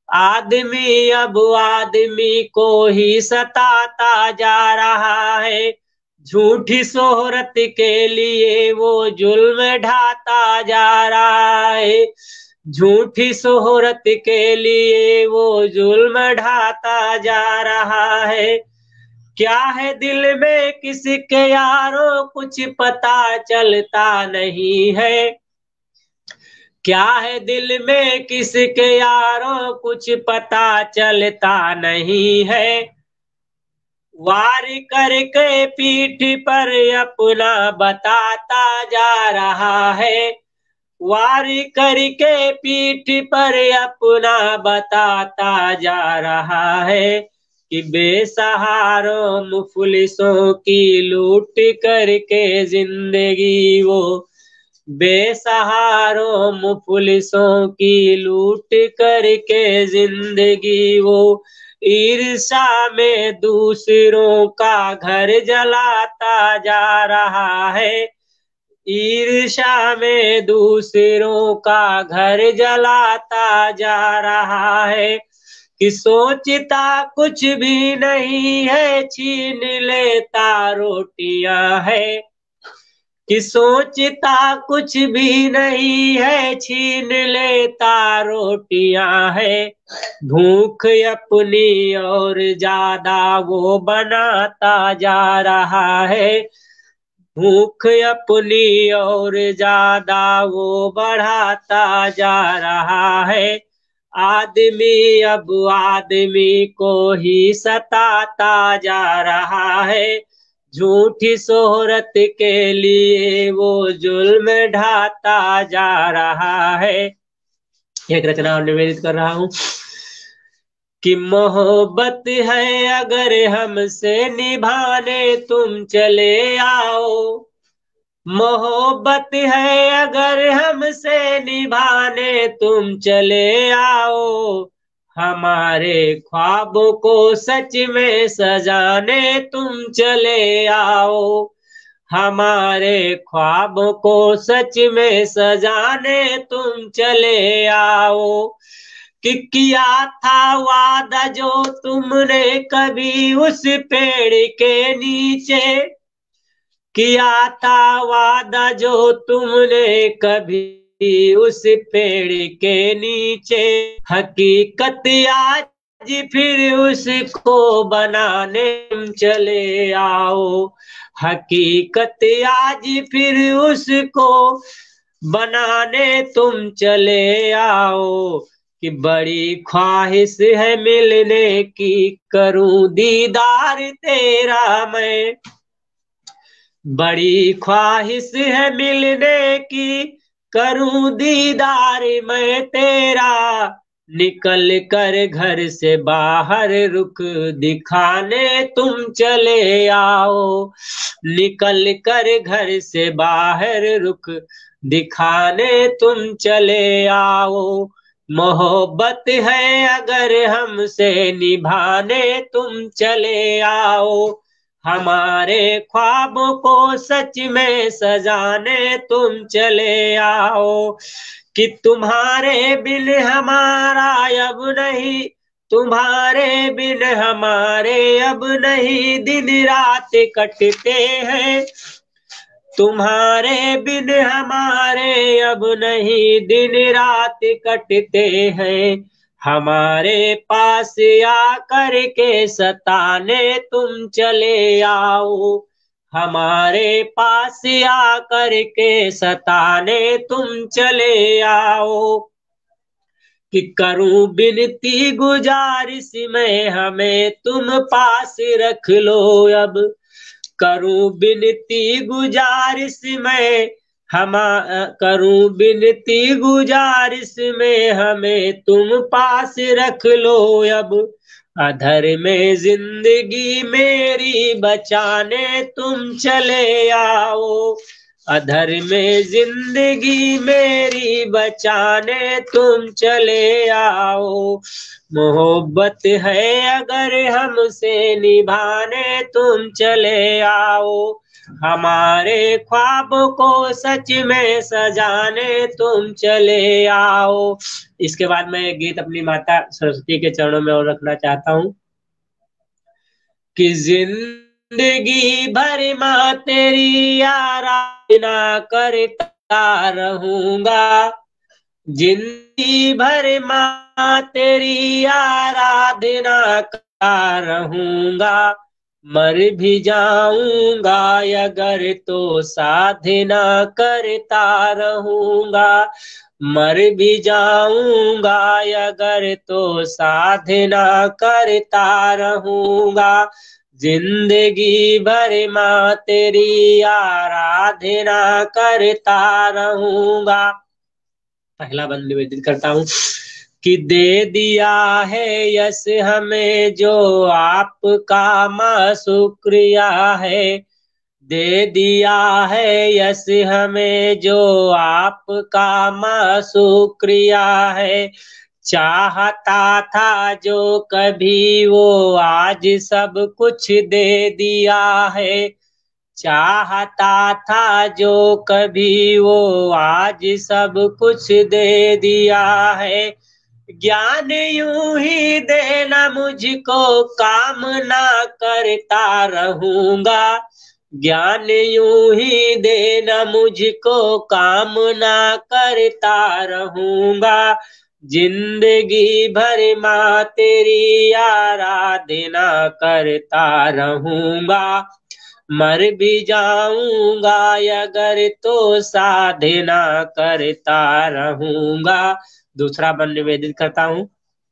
आदमी अब आदमी को ही सताता जा रहा है, झूठी शोहरत के लिए वो जुल्म ढाता जा रहा है, झूठी शोहरत के लिए वो जुल्म ढाता जा रहा है। क्या है दिल में किसके यारों कुछ पता चलता नहीं है, क्या है दिल में किसके यारों कुछ पता चलता नहीं है। वार करके पीठ पर अपना बताता जा रहा है, वार करके पीठ पर अपना बताता जा रहा है कि बेसहारों मुफलिसों की लूट करके जिंदगी वो, बेसहारों मुफलिसों की लूट करके जिंदगी वो, ईर्षा में दूसरों का घर जलाता जा रहा है, ईर्षा में दूसरों का घर जलाता जा रहा है कि सोचता कुछ भी नहीं है छीन लेता रोटियां है, कि सोचता कुछ भी नहीं है छीन लेता रोटियां है। भूख अपनी और ज्यादा वो बनाता जा रहा है, भूख अपनी और ज्यादा वो बढ़ाता जा रहा है। आदमी अब आदमी को ही सताता जा रहा है, झूठी शोहरत के लिए वो जुल्म ढाता जा रहा है। एक रचना और निवेदित कर रहा हूं कि मोहब्बत है अगर हमसे निभाने तुम चले आओ, मोहब्बत है अगर हमसे निभाने तुम चले आओ, हमारे ख्वाबों को सच में सजाने तुम चले आओ, हमारे ख्वाबों को सच में सजाने तुम चले आओ। कि किया था वादा जो तुमने कभी उस पेड़ के नीचे, किया था वादा जो तुमने कभी उस पेड़ के नीचे, हकीकत आज फिर उसको बनाने तुम चले आओ, हकीकत आज फिर उसको बनाने तुम चले आओ। कि बड़ी ख्वाहिश है मिलने की करूं दीदार तेरा मैं, बड़ी ख्वाहिश है मिलने की करूं दीदार मैं तेरा, निकल कर घर से बाहर रुख दिखाने तुम चले आओ, निकल कर घर से बाहर रुख दिखाने तुम चले आओ। मोहब्बत है अगर हमसे निभाने तुम चले आओ, हमारे ख्वाबों को सच में सजाने तुम चले आओ। कि तुम्हारे बिन हमारा अब नहीं, तुम्हारे बिन हमारे अब नहीं दिन रात कटते हैं, तुम्हारे बिन हमारे अब नहीं दिन रात कटते हैं, हमारे पास आकर के सताने तुम चले आओ, हमारे पास आकर के सताने तुम चले आओ। कि करूं बिनती गुजारिश में हमें तुम पास रख लो अब, करूं बिनती गुजारिश में हम करूं बिनती गुजारिश में हमें तुम पास रख लो अब, अधर में जिंदगी मेरी बचाने तुम चले आओ, अधर में जिंदगी मेरी बचाने तुम चले आओ, मोहब्बत है अगर हमसे निभाने तुम चले आओ, हमारे ख्वाबों को सच में सजाने तुम चले आओ। इसके बाद मैं एक गीत अपनी माता सरस्वती के चरणों में और रखना चाहता हूँ कि जिंदगी भर माँ तेरी आराधना करता रहूंगा, जिंदगी भर माँ तेरी आराधना करता रहूंगा, मर भी जाऊंगा अगर तो साधना करता रहूंगा, मर भी जाऊंगा अगर तो साधना करता रहूंगा, जिंदगी भर माँ तेरी आराधना करता रहूंगा। पहला बंद निवेदित करता हूँ कि दे दिया है यस हमें जो आपका माँ शुक्रिया है, दे दिया है यस हमें जो आपका माँ शुक्रिया है, चाहता था जो कभी वो आज सब कुछ दे दिया है, चाहता था जो कभी वो आज सब कुछ दे दिया है, ज्ञान यूं ही देना मुझको कामना करता रहूंगा, ज्ञान यूं ही देना मुझको कामना करता रहूंगा, जिंदगी भर माँ तेरी आराधना करता रहूंगा, मर भी जाऊंगा अगर तो साधना करता रहूंगा। दूसरा बन निवेदित करता हूँ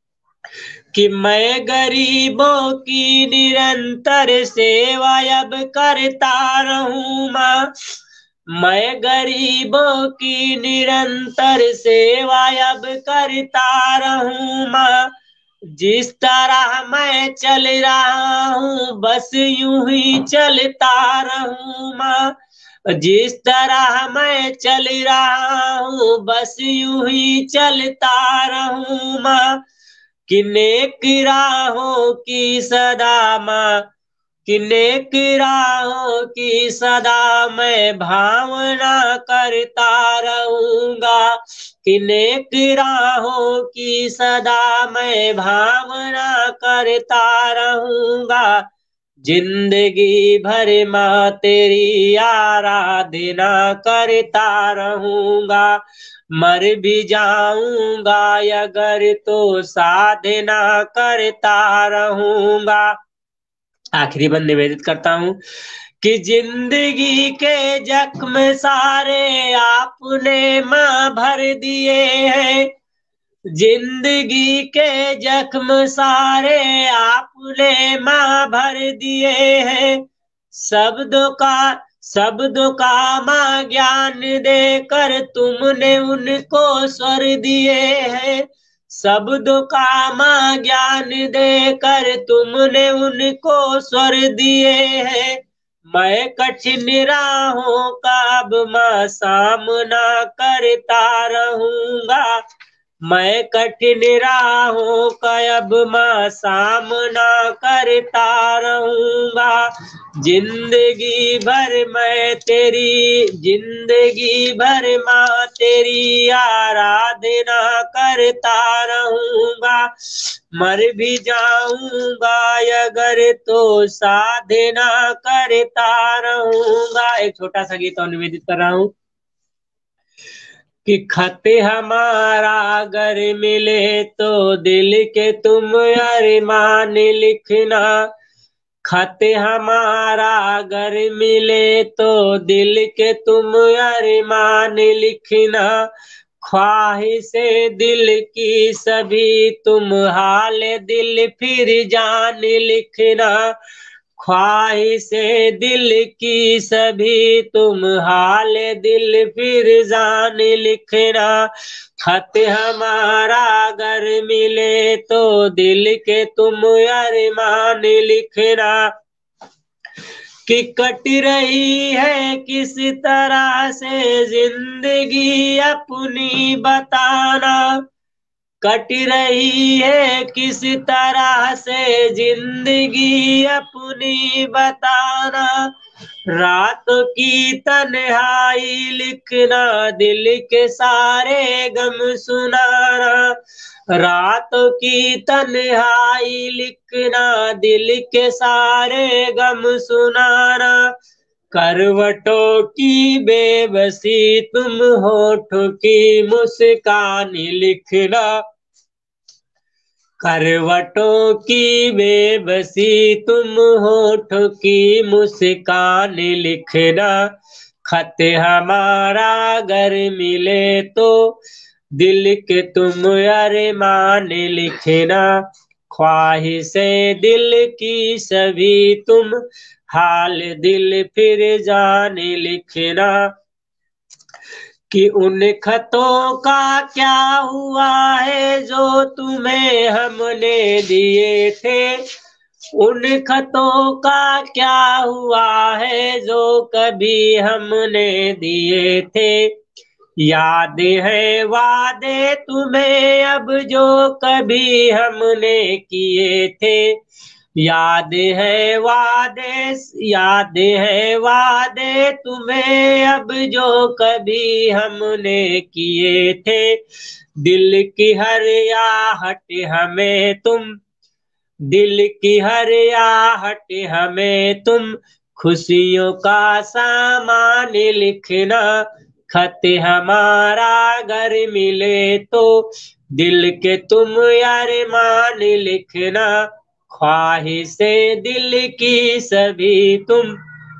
कि मैं गरीबों की निरंतर सेवा अब करता रहूं माँ, मैं गरीबों की निरंतर सेवा अब करता रहूं माँ, जिस तरह मैं चल रहा हूँ बस यूं ही चलता रहूं माँ, जिस तरह मैं चल रहा हूँ बस यूं ही चलता रहूं माँ, कि नेक राहों की सदा माँ, कि नेक राहों की सदा मैं भावना करता रहूंगा, कि नेक राहों की सदा मैं भावना करता रहूंगा, जिंदगी भर माँ तेरी आराधना करता रहूंगा, मर भी जाऊंगा अगर तो साधना करता रहूंगा। आखिरी बंद निवेदित करता हूँ कि जिंदगी के जख्म सारे आपने माँ भर दिए हैं, जिंदगी के जख्म सारे आपने माँ भर दिए हैं, शब्दों का शब्दों का माँ ज्ञान देकर तुमने उनको स्वर दिए हैं, शब्दों का माँ ज्ञान देकर तुमने उनको स्वर दिए हैं, मैं कठिन राहों का अब माँ सामना करता रहूंगा, मैं कठिन राहों का अब माँ सामना करता रहूंगा, जिंदगी भर मैं तेरी जिंदगी भर माँ तेरी आराधना करता रहूंगा, मर भी जाऊंगा अगर तो साधना करता रहूंगा। एक छोटा सा गीत और निवेदित कर रहा हूँ कि खत हमारा अगर मिले तो दिल के तुम अरमान लिखना, खत हमारा अगर मिले तो दिल के तुम अरमान लिखना, ख्वाहिशे दिल की सभी तुम हाल दिल फिर जान लिखना, ख्वाहिशे दिल की सभी तुम हाल दिल फिर जान लिखना, खत हमारा अगर मिले तो दिल के तुम अरमान लिखना, कि कट रही है किस तरह से जिंदगी अपनी बताना, कट रही है किस तरह से जिंदगी अपनी बताना। रातों की तन्हाई लिखना, दिल के सारे गम सुनाना। रातों की तन्हाई लिखना, दिल के सारे गम सुनाना। करवटों की बेबसी तुम होठों की मुस्कान लिखना, करवटों की बेबसी तुम होठों की मुस्कान लिखना। खत हमारा अगर मिले तो दिल के तुम अरमान लिखना। ख्वाहिशें दिल की सभी तुम हाल दिल फिर जान लिखना। कि उन खतों का क्या हुआ है जो तुम्हें हमने दिए थे, उन खतों का क्या हुआ है जो कभी हमने दिए थे। याद है वादे तुम्हें अब जो कभी हमने किए थे, याद है वादे, याद है वादे तुम्हें अब जो कभी हमने किए थे। दिल की हर आहट हमें तुम, दिल की हर आहट हमें तुम खुशियों का सामान लिखना। खत हमारा घर मिले तो दिल के तुम अरमान लिखना। ख्वाहिशें दिल की सभी तुम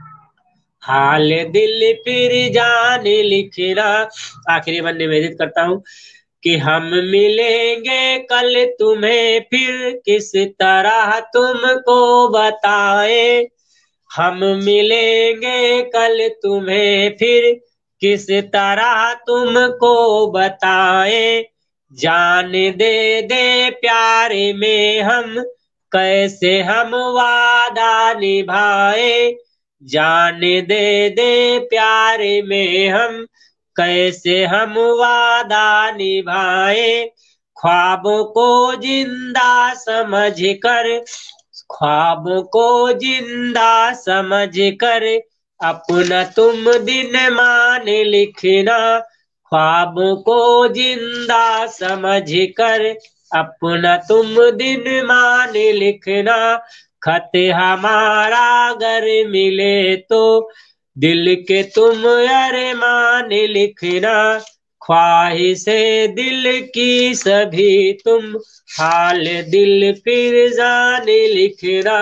हाल दिल फिर जान लिखना। आखिरी में निवेदित करता हूँ कि हम मिलेंगे कल तुम्हें फिर किस तरह तुमको बताए। हम मिलेंगे कल तुम्हें फिर किस तरह तुमको बताए। जान दे दे प्यार में हम कैसे हम वादा निभाए। जान दे दे प्यार में हम कैसे हम वादा निभाए। ख्वाबों को जिंदा समझ कर, ख्वाबों को जिंदा समझ कर अपना तुम दिन मान लिखना। ख्वाबों को जिंदा समझ कर अपना तुम दिन मान लिखना। खत हमारा अगर मिले तो दिल के तुम अरमान लिखना। ख्वाहिशें दिल की सभी तुम हाल दिल फिर जान लिखना।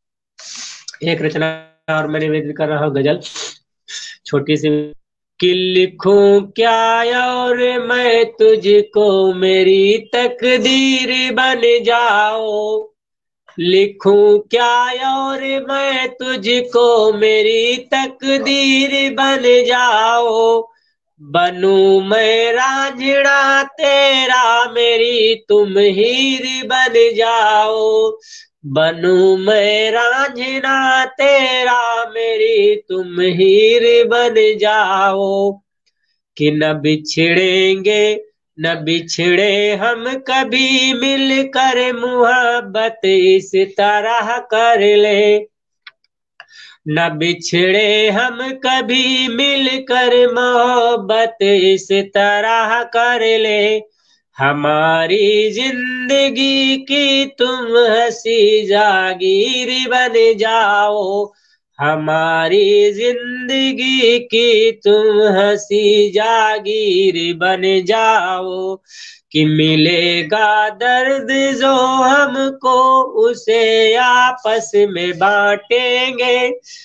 एक रचना और मैं निवेदन कर रहा हूँ, गजल छोटी सी। कि लिखूं क्या और मैं तुझको मेरी तकदीर बन जाओ। लिखूं क्या और मैं तुझको मेरी तकदीर बन जाओ। बनूं मैं रांझना तेरा मेरी तुम हीर बन जाओ। बनूं मैं रांझना तेरा मेरी तुम हीर बन जाओ। कि न बिछड़ेंगे न बिछड़े हम कभी मिलकर मोहब्बत इस तरह कर ले। न बिछड़े हम कभी मिलकर मोहब्बत इस तरह कर ले। हमारी जिंदगी की तुम हंसी जागीर बन जाओ। हमारी जिंदगी की तुम हंसी जागीर बन जाओ। कि मिलेगा दर्द जो हमको उसे आपस में बांटेंगे।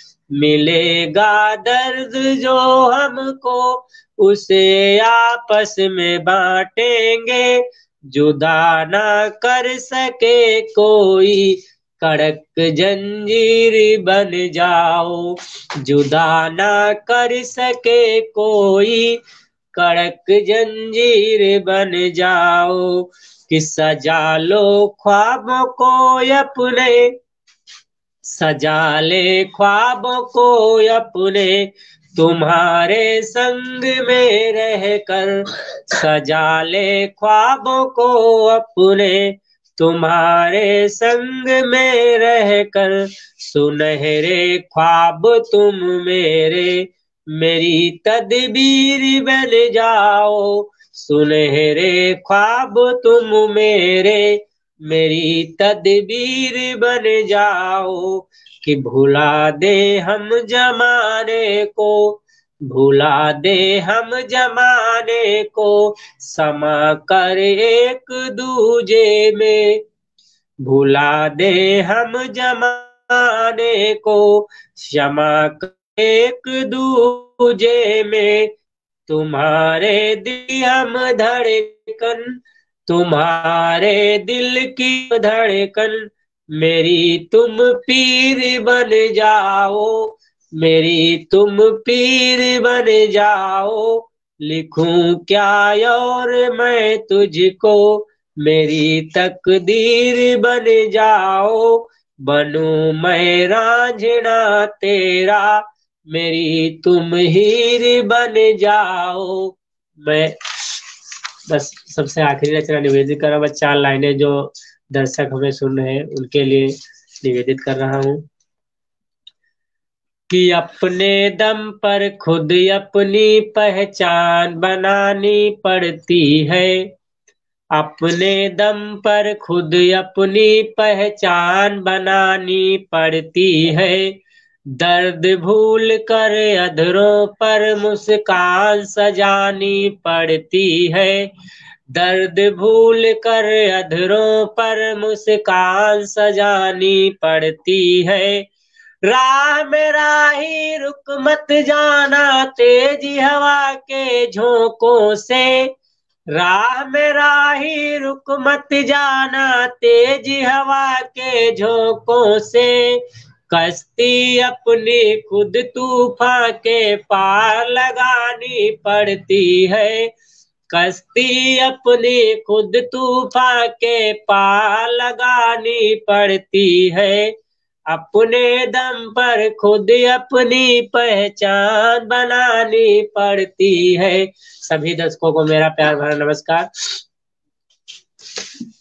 मिलेगा दर्द जो हमको उसे आपस में बांटेंगे। जुदा ना कर सके कोई कड़क जंजीर बन जाओ। जुदा ना कर सके कोई कड़क जंजीर बन जाओ। कि सजा लो ख्वाबों को अपने, सजा ले ख्वाबों को अपने तुम्हारे संग में रहकर, सजा ले ख्वाबों को अपने तुम्हारे संग में रहकर, सुनहरे ख्वाब तुम मेरे मेरी तदबीर बन जाओ, सुनहरे ख्वाब तुम मेरे मेरी तदबीर बन जाओ, कि भुला दे हम जमाने को, भुला दे हम जमाने को, समा कर एक दूजे में, भुला दे हम जमाने को, क्षमा कर एक दूजे में, तुम्हारे दिल हम धड़कन, तुम्हारे दिल की धड़कन, मेरी तुम पीर बन जाओ, मेरी तुम पीर बन जाओ, लिखूं क्या और मैं तुझको, मेरी तकदीर बन जाओ, बनूं मैं रांझना तेरा, मेरी तुम हीर बन जाओ। मैं बस सबसे आखिरी रचना निवेदित कर रहा हूँ, बस चार लाइनें जो दर्शक हमें सुन रहे हैं उनके लिए निवेदित कर रहा हूँ। कि अपने दम पर खुद अपनी पहचान बनानी पड़ती है, अपने दम पर खुद अपनी पहचान बनानी पड़ती है, दर्द भूल कर अधरों पर मुस्कान सजानी पड़ती है, दर्द भूल कर अधरों पर मुस्कान सजानी पड़ती है, राह में राही रुक मत जाना तेजी हवा के झोंकों से, राह में राही रुक मत जाना तेजी हवा के झोंकों से, कश्ती अपनी खुद तूफान के पार लगानी पड़ती है, कश्ती अपनी खुद तूफान के पार लगानी पड़ती है, अपने दम पर खुद अपनी पहचान बनानी पड़ती है। सभी दर्शकों को मेरा प्यार भरा नमस्कार।